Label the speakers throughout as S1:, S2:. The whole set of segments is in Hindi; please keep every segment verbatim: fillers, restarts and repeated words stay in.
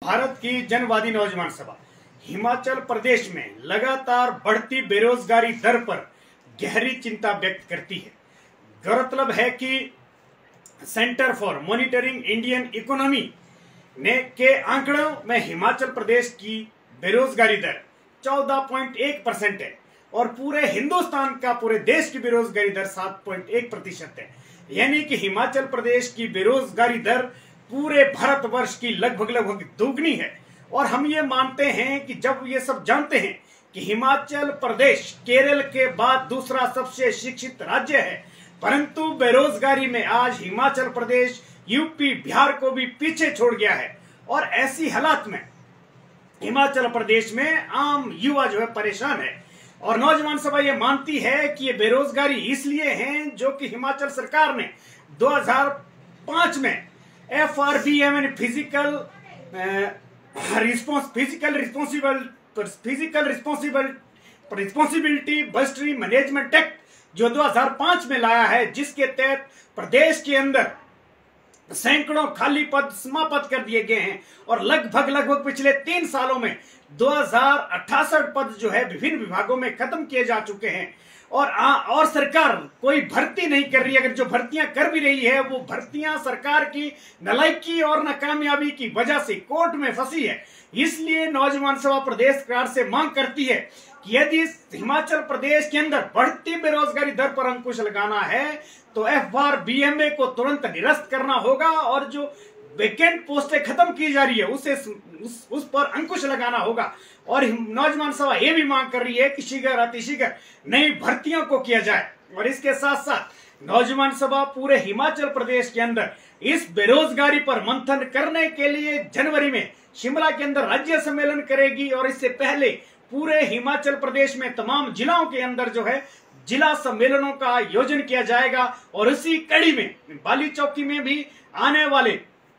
S1: भारत की जनवादी नौजवान सभा हिमाचल प्रदेश में लगातार बढ़ती बेरोजगारी दर पर गहरी चिंता व्यक्त करती है। गौरतलब है कि Centre for Monitoring Indian Economy ने के आंकड़ों में हिमाचल प्रदेश की बेरोजगारी दर चौदह पॉइंट एक परसेंट है और पूरे हिंदुस्तान का पूरे देश की बेरोजगारी दर सात पॉइंट एक प्रतिशत है। यानी कि हिमाचल प्रदेश की बेरोजगारी दर पूरे भारतवर्ष की लगभग लगभग दोगुनी है। और हम ये मानते हैं कि जब ये सब जानते हैं कि हिमाचल प्रदेश केरल के बाद दूसरा सबसे शिक्षित राज्य है, परंतु बेरोजगारी में आज हिमाचल प्रदेश यूपी बिहार को भी पीछे छोड़ गया है। और ऐसी हालात में हिमाचल प्रदेश में आम युवा जो है परेशान है और नौजवान सभा ये मानती है कि ये बेरोजगारी इसलिए है जो कि हिमाचल सरकार ने दो हज़ार पाँच में एफ आर बी एम यानी physical response physical responsible physical responsible responsibility बस्टरी मैनेजमेंट एक्ट जो दो हज़ार पाँच में लाया है, जिसके तहत प्रदेश के अंदर सैकड़ों खाली पद समाप्त कर दिए गए हैं और लगभग लगभग पिछले तीन सालों में दो हजार अट्ठासठ पद जो है विभिन्न विभागों में खत्म किए जा चुके हैं। और आ, और सरकार कोई भर्ती नहीं कर रही है। अगर जो भर्तियां कर भी रही है वो भर्तियां सरकार की नालायकी और नाकामयाबी की वजह से कोर्ट में फंसी है। इसलिए नौजवान सभा प्रदेश सरकार से मांग करती है कि यदि हिमाचल प्रदेश के अंदर बढ़ती बेरोजगारी दर पर अंकुश लगाना है तो F R B M A को तुरंत निरस्त करना होगा और जो वैकेंट पोस्टें खत्म की जा रही है उसे उस, उस पर अंकुश लगाना होगा। और नौजवान सभा ये भी मांग कर रही है कि शीघ्र अतिशीघ्र नई भर्तियों को किया जाए। और इसके साथ साथ नौजवान सभा पूरे हिमाचल प्रदेश के अंदर इस बेरोजगारी पर मंथन करने के लिए जनवरी में शिमला के अंदर राज्य सम्मेलन करेगी और इससे पहले पूरे हिमाचल प्रदेश में तमाम जिलों के अंदर जो है जिला सम्मेलनों का आयोजन किया जाएगा। और इसी कड़ी में बाली चौकी में भी आने वाले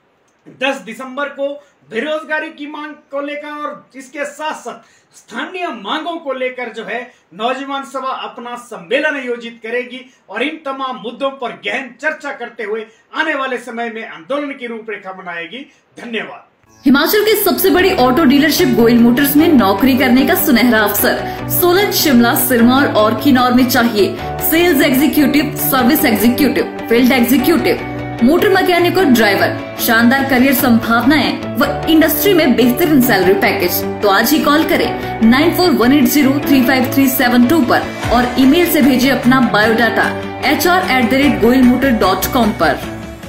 S1: दस दिसंबर को बेरोजगारी की मांग को लेकर और इसके साथ साथ स्थानीय मांगों को लेकर जो है नौजवान सभा अपना सम्मेलन आयोजित करेगी और इन तमाम मुद्दों पर गहन चर्चा करते हुए आने वाले समय में आंदोलन की रूपरेखा बनाएगी। धन्यवाद।
S2: हिमाचल की सबसे बड़ी ऑटो डीलरशिप गोयल मोटर्स में नौकरी करने का सुनहरा अवसर सोलन, शिमला, सिरमौर और किन्नौर में चाहिए sales executive, service executive, field executive, motor mechanic और ड्राइवर। शानदार करियर संभावनाएं व इंडस्ट्री में बेहतरीन सैलरी पैकेज। तो आज ही कॉल करें nine four one eight zero three five three seven two पर और ईमेल से भेजिए अपना biodata H R at the rate Goyal motor dot com पर।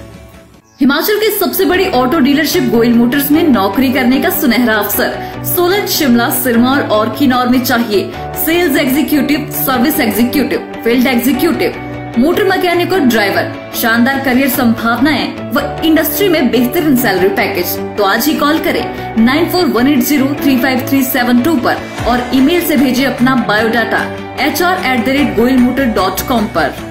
S2: हिमाचल की सबसे बड़ी ऑटो डीलरशिप गोयल मोटर्स में नौकरी करने का सुनहरा अवसर सोलन, शिमला, सिरमौर और किन्नौर में चाहिए sales executive, service executive, field executive, motor mechanic और ड्राइवर। शानदार करियर संभावनाएं व इंडस्ट्री में बेहतरीन सैलरी पैकेज। तो आज ही कॉल करें nine four one eight zero three five three seven two पर और ईमेल से भेजिए अपना biodata H R at the rate Goyal motor dot com पर।